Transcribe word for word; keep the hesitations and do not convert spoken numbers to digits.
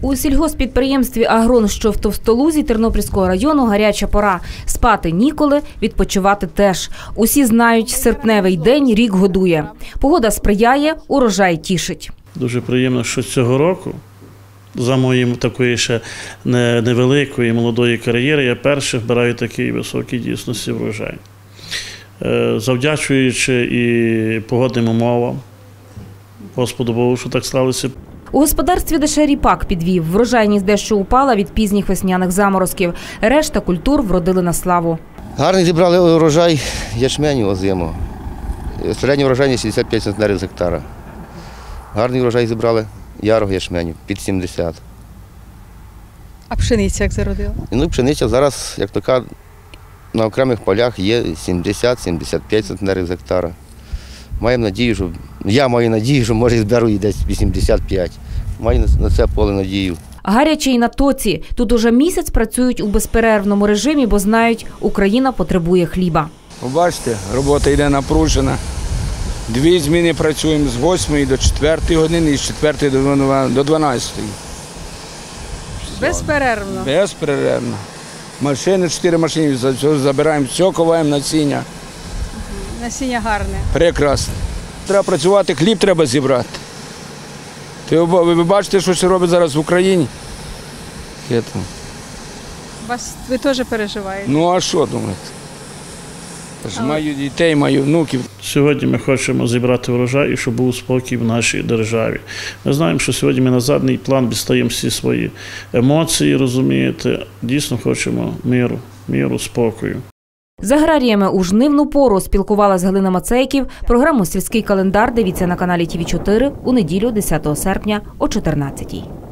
У сільгосппідприємстві «Агрон», що в Товстолузі Тернопільського району, гаряча пора. Спати ніколи, відпочивати теж. Усі знають, серпневий день рік годує. Погода сприяє, урожай тішить. Дуже приємно, що цього року, за моєю такої ще невеликої молодої кар'єри, я перший вбираю такий високий дійсності врожай. Завдячуючи і погодним умовам, Господу Богу, що так сталося. У господарстві лише ріпак підвів. Врожайність дещо упала від пізніх весняних заморозків. Решта культур вродили на славу. Гарний зібрали урожай ячменю озимого. Середня врожайність шістдесят п'ять центнерів з гектара. Гарний урожай зібрали ярого ячменю під сімдесят. А пшениця як зародила? Ну, пшениця зараз, як така, на окремих полях є сімдесят — сімдесят п'ять центнерів з гектара. Маємо надію, що я маю надію, що може зберу і десь вісімдесят п'ять. Маю на це поле надію. Гаряче й на тоці. Тут уже місяць працюють у безперервному режимі, бо знають, Україна потребує хліба. Бачите, робота йде напружена. Дві зміни працюємо з восьмої до четвертої години і з четвертої до дванадцятої. Безперервно? Безперервно. Машини, чотири машини, забираємо все, коваємо насіння. Насіння гарне. Прекрасно. Треба працювати, хліб треба зібрати. Ви бачите, що це робить зараз в Україні? Вас, ви теж переживаєте? Ну а що думаєте? Але... Маю дітей, маю внуків. Сьогодні ми хочемо зібрати врожай і щоб був спокій в нашій державі. Ми знаємо, що сьогодні ми на задній план відстаємо всі свої емоції, розумієте. Дійсно хочемо миру, миру, спокою. З аграріями у жнивну пору спілкувалась Галина Мацейків. Програму «Сільський календар» дивіться на каналі Ті Ві чотири у неділю десятого серпня о чотирнадцятій.